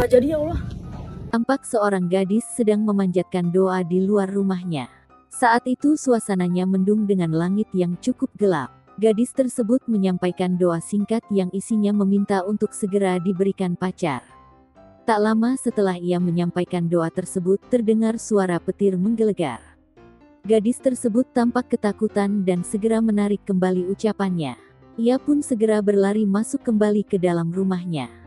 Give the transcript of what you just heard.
jadi ya Allah. Tampak seorang gadis sedang memanjatkan doa di luar rumahnya. Saat itu suasananya mendung dengan langit yang cukup gelap. Gadis tersebut menyampaikan doa singkat yang isinya meminta untuk segera diberikan pacar. Tak lama setelah ia menyampaikan doa tersebut, terdengar suara petir menggelegar. Gadis tersebut tampak ketakutan dan segera menarik kembali ucapannya. Ia pun segera berlari masuk kembali ke dalam rumahnya.